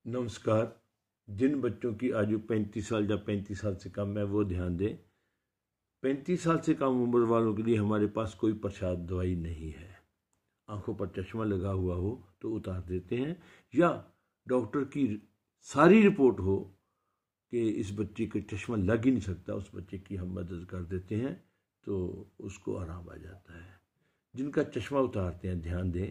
नमस्कार। जिन बच्चों की आयु 35 साल या 35 साल से कम है वो ध्यान दें। 35 साल से कम उम्र वालों के लिए हमारे पास कोई प्रसाद दवाई नहीं है। आंखों पर चश्मा लगा हुआ हो तो उतार देते हैं, या डॉक्टर की सारी रिपोर्ट हो कि इस बच्चे को चश्मा लग ही नहीं सकता, उस बच्चे की हम मदद कर देते हैं तो उसको आराम आ जाता है। जिनका चश्मा उतारते हैं ध्यान दें,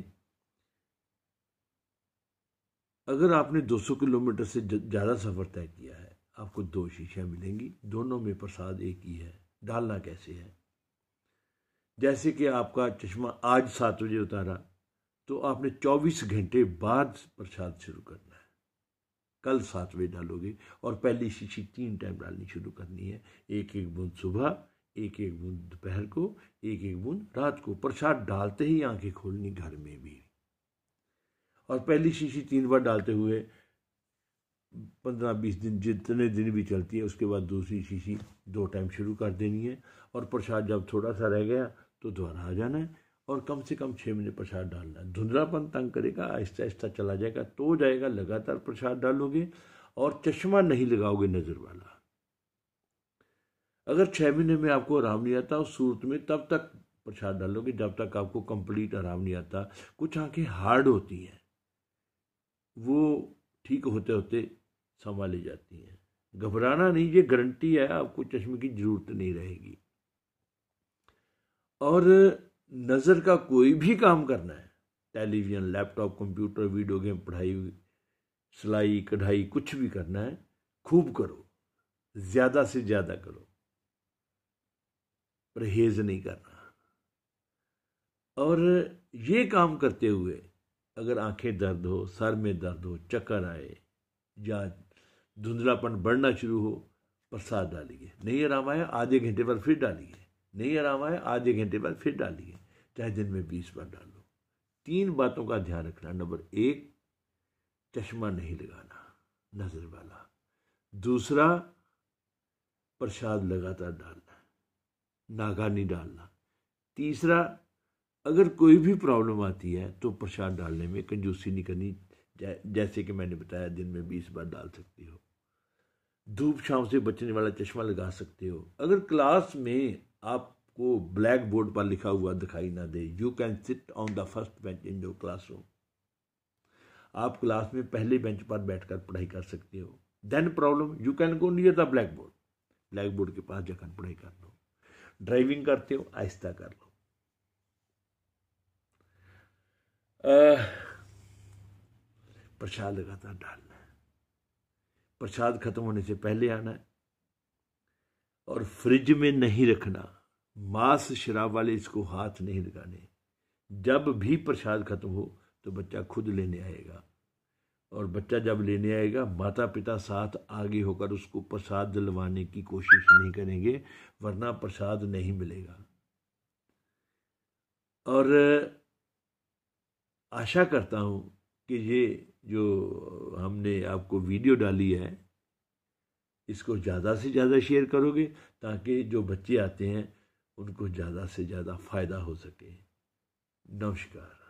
अगर आपने 200 किलोमीटर से ज़्यादा सफ़र तय किया है, आपको 2 शीशियाँ मिलेंगी, दोनों में प्रसाद एक ही है। डालना कैसे है? जैसे कि आपका चश्मा आज 7 बजे उतारा तो आपने 24 घंटे बाद प्रसाद शुरू करना है। कल 7 बजे डालोगे और पहली शीशी 3 टाइम डालनी शुरू करनी है। एक एक बूंद सुबह, एक एक बूंद दोपहर को, एक एक बूंद रात को। प्रसाद डालते ही आंखें खोलनी, घर में भी। और पहली शीशी 3 बार डालते हुए 15-20 दिन, जितने दिन भी चलती है, उसके बाद दूसरी शीशी 2 टाइम शुरू कर देनी है। और प्रसाद जब थोड़ा सा रह गया तो दोबारा आ जाना है और कम से कम 6 महीने प्रसाद डालना है। धुंधलापन तंग करेगा, आहिस्ता आहिस्ता चला जाएगा तो जाएगा। लगातार प्रसाद डालोगे और चश्मा नहीं लगाओगे नज़र वाला। अगर 6 महीने में आपको आराम नहीं आता उस सूरत में, तब तक प्रसाद डालोगे जब तक आपको कंप्लीट आराम नहीं आता। कुछ आंखें हार्ड होती हैं, वो ठीक होते होते संभाली जाती हैं। घबराना नहीं, ये गारंटी है, आपको चश्मे की जरूरत नहीं रहेगी। और नज़र का कोई भी काम करना है, television, laptop, computer, video game, पढ़ाई, सिलाई, कढ़ाई, कुछ भी करना है, खूब करो, ज़्यादा से ज़्यादा करो, परहेज नहीं करना। और ये काम करते हुए अगर आंखें दर्द हो, सर में दर्द हो, चक्कर आए या धुंधलापन बढ़ना शुरू हो, प्रसाद डालिए। नहीं आराम आया, आधे घंटे बाद फिर डालिए। नहीं आराम आया, आधे घंटे बाद फिर डालिए। चाहे दिन में 20 बार डालो। 3 बातों का ध्यान रखना। नंबर 1, चश्मा नहीं लगाना नज़र वाला। दूसरा, प्रसाद लगातार डालना, नागा नहीं डालना। तीसरा, अगर कोई भी प्रॉब्लम आती है तो प्रसाद डालने में कंजूसी नहीं करनी। जैसे कि मैंने बताया, दिन में 20 बार डाल सकती हो। धूप छांव से बचने वाला चश्मा लगा सकते हो। अगर क्लास में आपको ब्लैक बोर्ड पर लिखा हुआ दिखाई ना दे, you can sit on the first bench in your classroom. आप क्लास में पहले बेंच पर बैठकर पढ़ाई कर सकते हो। Then problem, you can go near the black board. Black board के पास जाकर पढ़ाई कर लो। ड्राइविंग करते हो, आहिस्ता कर लो। प्रसाद लगातार डालना है। प्रसाद खत्म होने से पहले आना है और फ्रिज में नहीं रखना। मांस शराब वाले इसको हाथ नहीं लगाने। जब भी प्रसाद खत्म हो तो बच्चा खुद लेने आएगा, और बच्चा जब लेने आएगा, माता पिता साथ आगे होकर उसको प्रसाद दिलवाने की कोशिश नहीं करेंगे, वरना प्रसाद नहीं मिलेगा। और आशा करता हूँ कि ये जो हमने आपको वीडियो डाली है, इसको ज़्यादा से ज़्यादा शेयर करोगे ताकि जो बच्चे आते हैं उनको ज़्यादा से ज़्यादा फ़ायदा हो सके। नमस्कार।